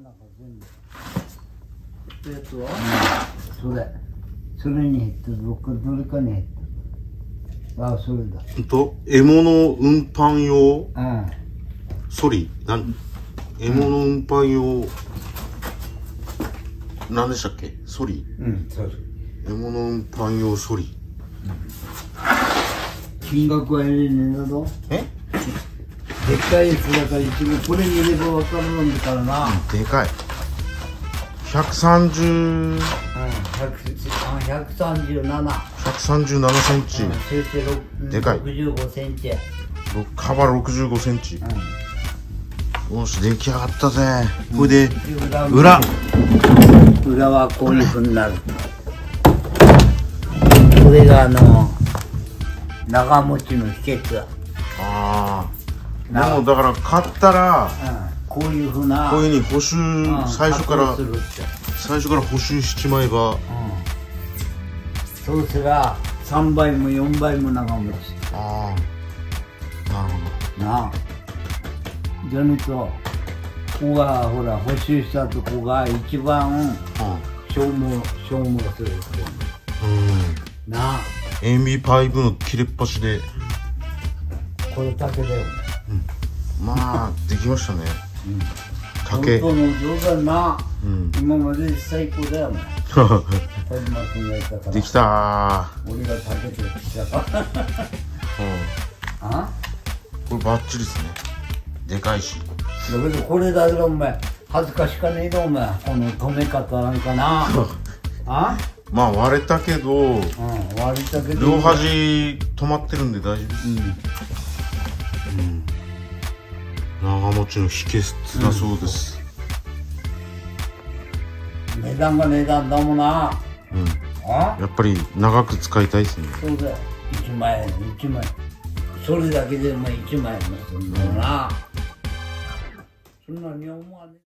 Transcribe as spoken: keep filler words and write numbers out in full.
やつは、うん、それそれに減ってどっかどれかに減って、ああそれだ。 ほんと獲物運搬用、 うん、 ソリなん獲物運搬用、何でしたっけ、ソリ、 うんソリ、 獲物運搬用ソリ、うん、 金額は入れねえだぞ。 えでっかいやつだから一応これに入れば分かるんだからな、うん、 でかいひゃくさんじゅう、うん、 ひゃくさんじゅうなな、 ひゃくさんじゅうななセンチ、 うん、 でかいろくじゅうごセンチ、 幅ろくじゅうごセンチ、うん、よし出来上がったぜ。これで、うん、裏裏はこういうふうになる。これがあの長持ちの秘訣。 ああ、でもだから買ったら、 うんこういうふうな、 こういうふうに補修、うん、最初から最初から補修しちまえば、うん、 そうすればさんばいもよんばいも長持ち。 ああ、なるほどなあ。じゃねとここがほら補修したとこが一番、うん、消耗消耗するって、うん、なあ。 エンビーパイプの切れっ端でこれだけだよ、 うん、まあできましたね。 うん、竹本当の上手な、うん、今まで最高だよね。田島君がいたからできたー。 俺が竹できたから、うん、あこれバッチリですね。でかいしだけどこれだけどお前恥ずかしかねえだお前この止め方なんかなあまあ割れたけど、うん、 割れたけど両端止まってるんで大丈夫です。うんうん、長持ちの秘訣だそうです、 うん、値段が値段だもんな、 うん、あやっぱり長く使いたいですね。 そうだよ、いちまんえんいちまんえんそれだけでもいちまんえんもするんだよな、うん、そんなに思わねえ。